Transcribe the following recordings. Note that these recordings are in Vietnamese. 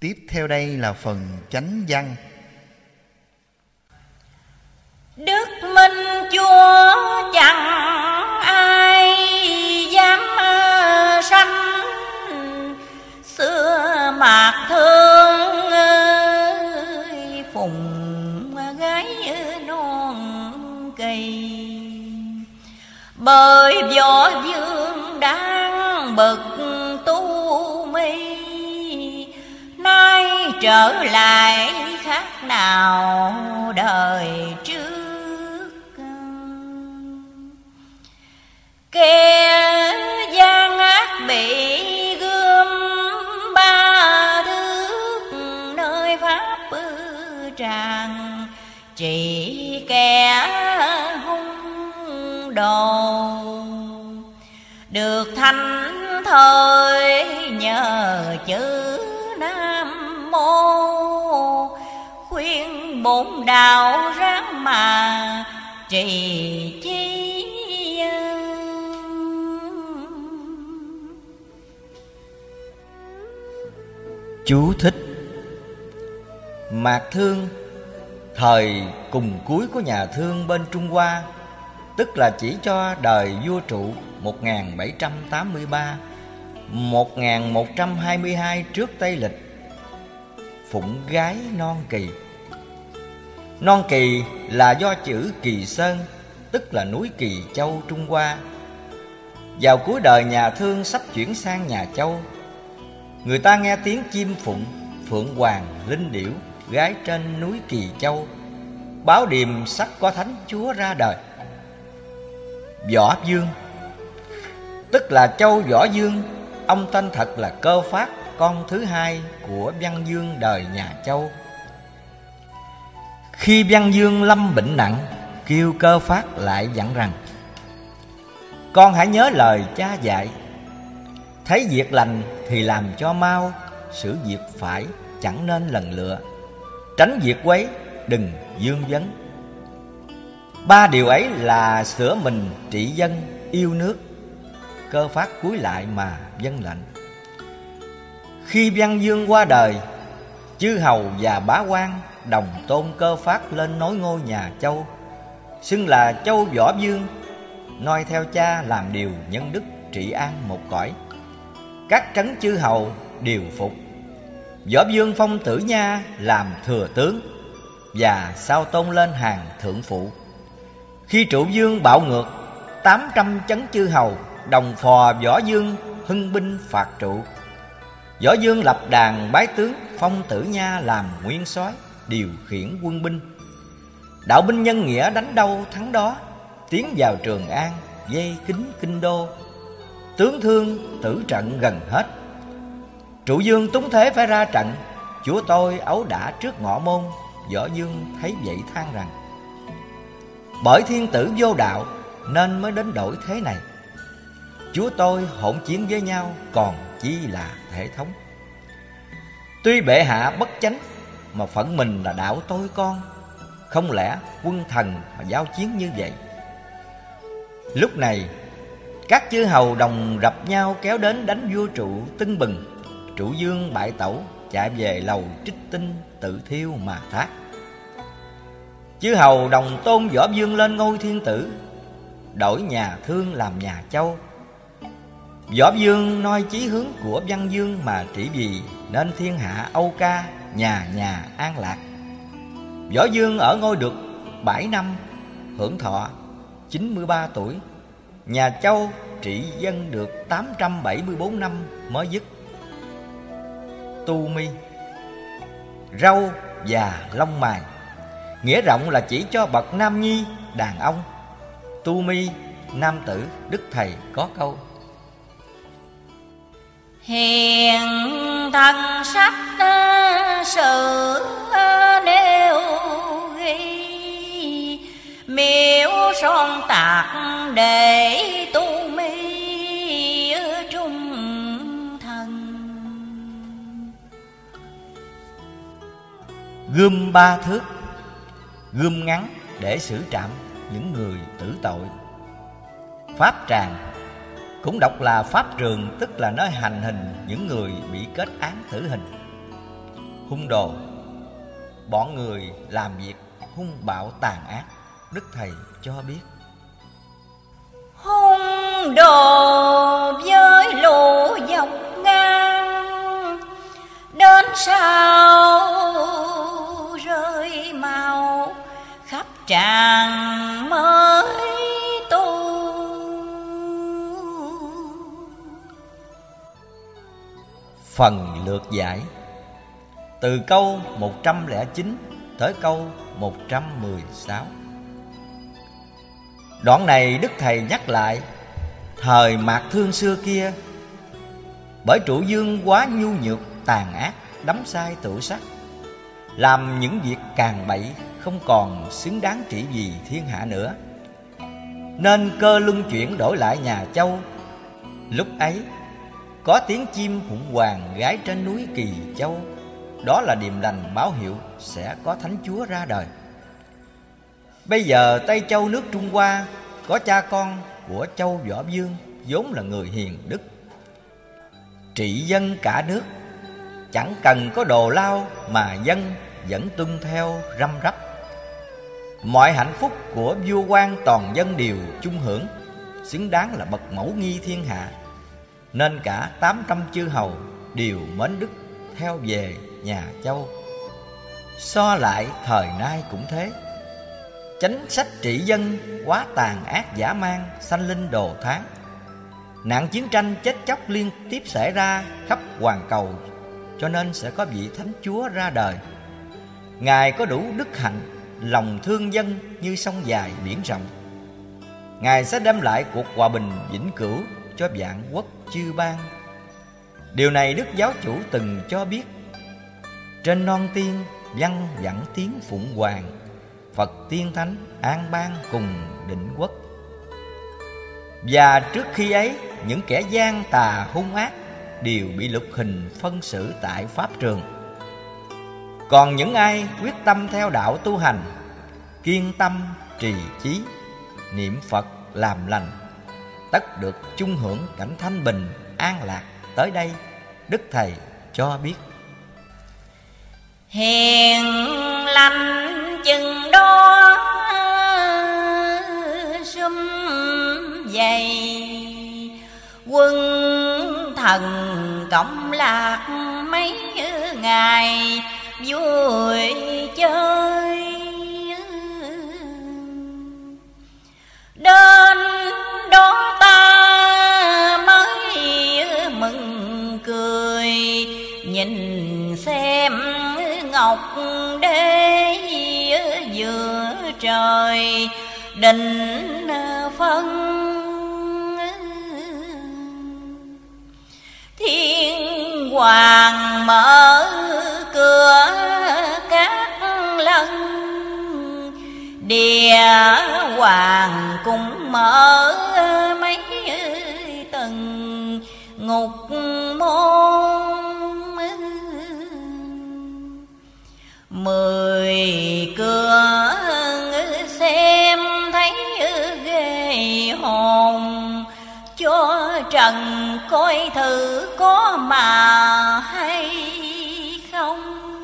Tiếp theo đây là phần chánh văn. Đức Minh Chúa chẳng ai dám sanh, xưa Mạc Thương phùng gái non cây. Bởi Võ Vương đang bậc tu mi, nay trở lại khác nào đời trước. Kẻ gian ác bị gươm ba thước, nơi pháp tràng chỉ kẻ hung đồ. Được thánh thời nhờ chữ Nam Mô, khuyên bổn đạo ráng mà trì chi. Chú thích: Mạc Thương, thời cùng cuối của nhà Thương bên Trung Hoa, tức là chỉ cho đời vua Trụ 1783-1122 trước Tây Lịch. Phụng gái non kỳ. Non kỳ là do chữ Kỳ Sơn, tức là núi Kỳ Châu Trung Hoa. Vào cuối đời nhà Thương sắp chuyển sang nhà Châu, người ta nghe tiếng chim phụng, phượng hoàng, linh điểu gái trên núi Kỳ Châu, báo điềm sắp có thánh chúa ra đời. Võ Vương, tức là Châu Võ Vương, ông tên thật là Cơ Phát, con thứ hai của Văn Vương đời nhà Châu. Khi Văn Vương lâm bệnh nặng, kêu Cơ Phát lại dặn rằng: con hãy nhớ lời cha dạy, thấy việc lành thì làm cho mau, xử việc phải chẳng nên lần lựa, tránh việc quấy đừng vương vấn. Ba điều ấy là sửa mình, trị dân, yêu nước. Cơ Phát cúi lại mà vâng lệnh. Khi Văn Vương qua đời, chư hầu và bá quan đồng tôn Cơ Phát lên nối ngôi nhà Châu, xưng là Châu Võ Vương, noi theo cha làm điều nhân đức, trị an một cõi. Các trấn chư hầu đều phục. Võ Vương phong Tử Nha làm thừa tướng, và sau tôn lên hàng thượng phụ. Khi Trụ Vương bạo ngược, 800 trấn chư hầu đồng phò Võ Vương hưng binh phạt Trụ. Võ Vương lập đàn bái tướng, phong Tử Nha làm nguyên soái, điều khiển quân binh. Đạo binh nhân nghĩa đánh đâu thắng đó, tiến vào Trường An, vây kín kinh đô. Tướng thương tử trận gần hết. Trụ Vương túng thế phải ra trận, chúa tôi ấu đả trước ngọ môn. Võ Vương thấy vậy than rằng: bởi thiên tử vô đạo nên mới đến đổi thế này. Chúa tôi hỗn chiến với nhau, còn chi là thể thống. Tuy bệ hạ bất chánh, mà phận mình là đạo tôi con, không lẽ quân thần mà giao chiến như vậy. Lúc này các chư hầu đồng rập nhau kéo đến đánh vua Trụ tưng bừng. Trụ Vương bại tẩu, chạy về lầu Trích Tinh tự thiêu mà thác. Chư hầu đồng tôn Võ Vương lên ngôi thiên tử, đổi nhà Thương làm nhà Châu. Võ Vương noi chí hướng của Văn Vương mà trị vì, nên thiên hạ Âu ca, nhà nhà an lạc. Võ Vương ở ngôi được 7 năm, hưởng thọ 93 tuổi. Nhà Châu trị dân được 874 năm mới dứt. Tu mi, râu và lông mày, nghĩa rộng là chỉ cho bậc nam nhi, đàn ông. Tu mi, nam tử, đức thầy có câu: hiền thần sách sử nêu ghi, miếu son tạc để tu mi trung thần. Gươm ba thước, gươm ngắn để xử trảm những người tử tội. Pháp tràng, cũng đọc là pháp trường, tức là nơi hành hình những người bị kết án tử hình. hung đồ. Bọn người làm việc hung bạo tàn ác, Đức Thầy cho biết. Hung đồ với lũ dọc ngang, đến sau rơi màu khắp tràng mới tu. Phần lược giải từ câu 109 tới câu 116. Đoạn này Đức Thầy nhắc lại thời mạt thương xưa kia, bởi trụ dương quá nhu nhược tàn ác, đắm say tự sắc, làm những việc càn bậy không còn xứng đáng trị vì thiên hạ nữa, nên cơ luân chuyển đổi lại nhà Châu. Lúc ấy có tiếng chim phụng hoàng gái trên núi Kỳ Châu, đó là điềm lành báo hiệu sẽ có Thánh Chúa ra đời. Bây giờ Tây Châu nước Trung Hoa có cha con của Châu Võ Vương vốn là người hiền đức, trị dân cả nước, chẳng cần có đồ lao mà dân vẫn tuân theo răm rắp. Mọi hạnh phúc của vua quan toàn dân đều chung hưởng, xứng đáng là bậc mẫu nghi thiên hạ, nên cả 800 chư hầu đều mến Đức theo về nhà Châu. So lại thời nay cũng thế, chánh sách trị dân quá tàn ác dã man, sanh linh đồ thán. Nạn chiến tranh chết chóc liên tiếp xảy ra khắp hoàn cầu, cho nên sẽ có vị Thánh Chúa ra đời. Ngài có đủ đức hạnh, lòng thương dân như sông dài biển rộng. Ngài sẽ đem lại cuộc hòa bình vĩnh cửu cho vạn quốc chư bang. Điều này Đức Giáo Chủ từng cho biết. Trên non tiên văng vẳng tiếng phụng hoàng, Phật tiên thánh an bang cùng định quốc. Và trước khi ấy, những kẻ gian tà hung ác đều bị lục hình phân xử tại pháp trường. Còn những ai quyết tâm theo đạo tu hành, kiên tâm trì chí, niệm Phật làm lành, tất được chung hưởng cảnh thanh bình an lạc. Tới đây Đức Thầy cho biết. Hiền lành chừng đó sum dày, quân thần cộng lạc mấy ngày vui chơi. Đến đó ta mới mừng cười, nhìn xem ngọc đế giữa trời định phân. Thiên hoàng mở cửa các lần, địa hoàng cũng mở mấy tầng ngục môn. 10 cửa xem thấy ghê hồn, cho trần coi thử có mà hay không.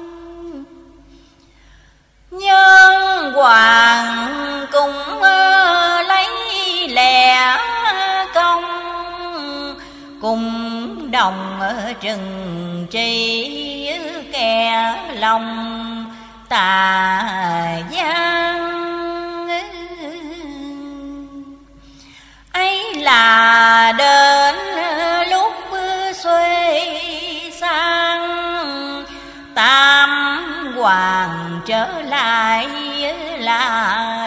Nhân hoàng cũng lấy lẻ công, cùng đồng trừng trị kẻ lòng tà gian. Ấy là đến lúc xuôi sang, tam hoàng trở lại là